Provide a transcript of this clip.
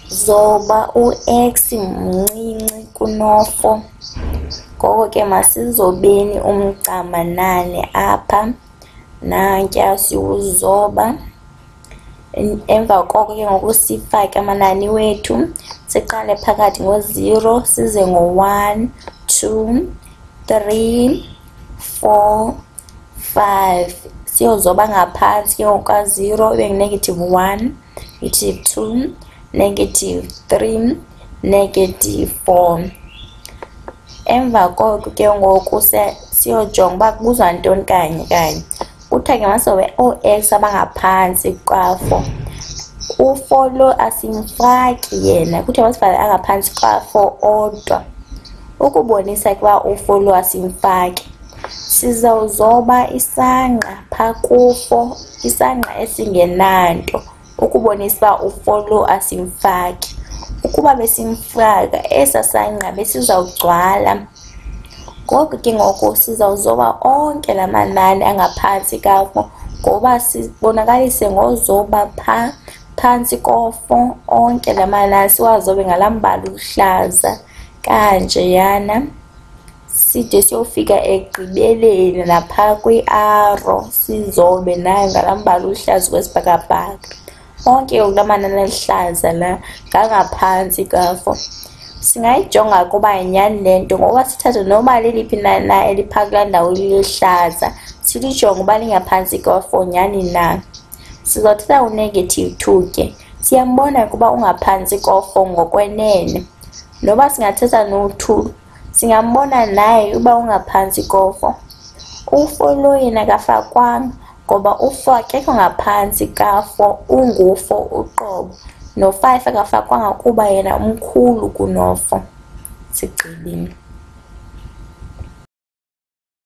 zoba u-x mncinci kuno-4. Ngoko ke masizobeni umgcamanane apha. Nantsya siwuzoba. Emva koko ke ngoku sifake amanani wethu. Siqale phakathi ngo-0 size ngo-1, 2, 3, 4, 5. Siyozoba ngaphantsi ke ngoku ka-0 ibe ngu-1, -2, -3, -4. Emva koko ke ngoku siyojonga uba kubuzwa ntoni kanye kanye. Kuthiwa ke masobe oo-x abangaphantsi kwa-4. U-4 lo asimfaki yena, kuthiwa masifake angaphantsi kwa-4 odwa. Ukubonisa ukuba u-4 lo asimfaki, sizawuzoba isangqa phaa ku-4, isangqa esingenanto, ukubonisa uba u-4 lo asimfaki. Ukuba besimfaka, esa sangqa besizawugcwala. Ngoku ke ngoku sizawuzoba onke la manani angaphantsi ka-4 ngoba sibonakalise ngozoba phaa phantsi ko-4 onke la manani siwazobe ngalaa mbala uluhlaza kanjeyana side siyofika ekugqibeleni naphaa kwi-arrow sizobe nayo ngalaa mbala uluhlaza kwesibhakabhaka. Onke la manani aluhlaza la ngangaphantsi ka-4. Singayijonga kuba yinyani le nto ngoba sithatha noba leliphi na eliphaa kulaa ndawo liluhlaza silijonge uba lingaphantsi kwa-4 nyani na. Sizothatha u-2 ke, siyambona ukuba ungaphantsi ko-4 ngokwenene. Noba singathatha no-2 singambona naye uba ungaphantsi ko-4. U-4 lo yena akafakwanga ngoba u-4 akekho ngaphantsi ka-4, ungu-4 uqobo. No-5 akafakwanga kuba yena umkhulu kuno-4. Sigqibile.